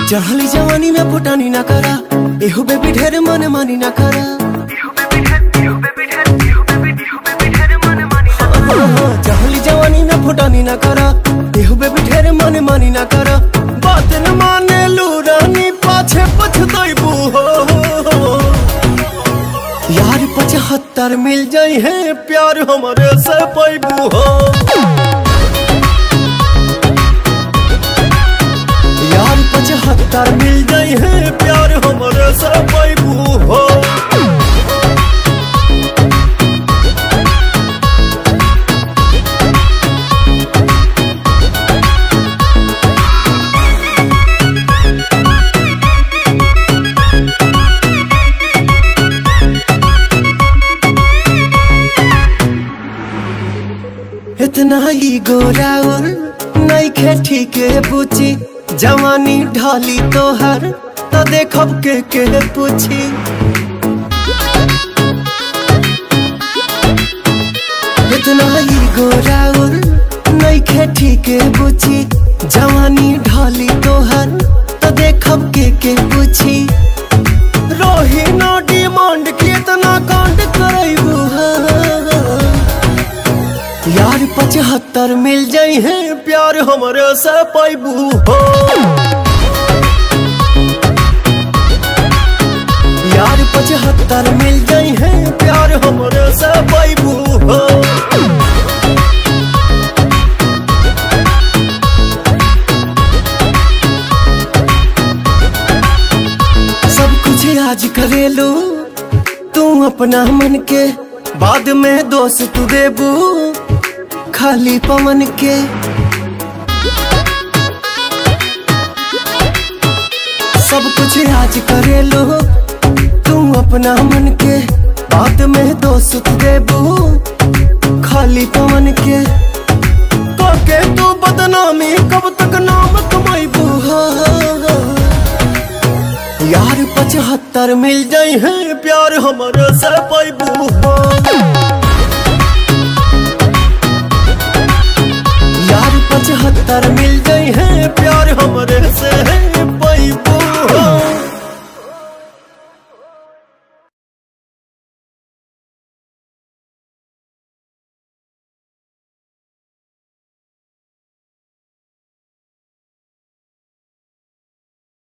चढ़ली जवानी में फुटानी ना करा, एहो बेबी ढेर मन मानी ना करा। चढ़ली जवानी में फुटानी ना करा, एहो बेबी ढेर मन मानी ना करा। बात न माने लूरानी पाछे पछताइबू हो। यार 75 मिल जाई है प्यार हमारे से पाइबू हो। यार 75 मिल जाई है प्यार हमारे से पाइबू हो। इतना ही गोराउर नहीं खेती के पूछी, जवानी ढाली तोहर तो देखब के पूछी। इतना ही गोराउर नहीं खेती के पूछी, जवानी ढाली तोहर तो देखब के पूछी। रोही ना डिमांड कितना कांड करैबू। यार 75 मिल जाई है प्यार हमारे से पाइबू हो। यार 75 मिल जाई है प्यार हमारे से पाइबू हो। सब कुछ आज करेलू तू अपना मन के, बाद में दोस्त तू देबू खाली पवन के। सब कुछ आज करे लो तू अपना मन के, बाद में दोस्त देबू खाली पवन के। के तू बदनामी कब तक नाम कमाइबू। यार 75 मिल जाई है प्यार हमारे से पाइबू हो। यार 75 मिल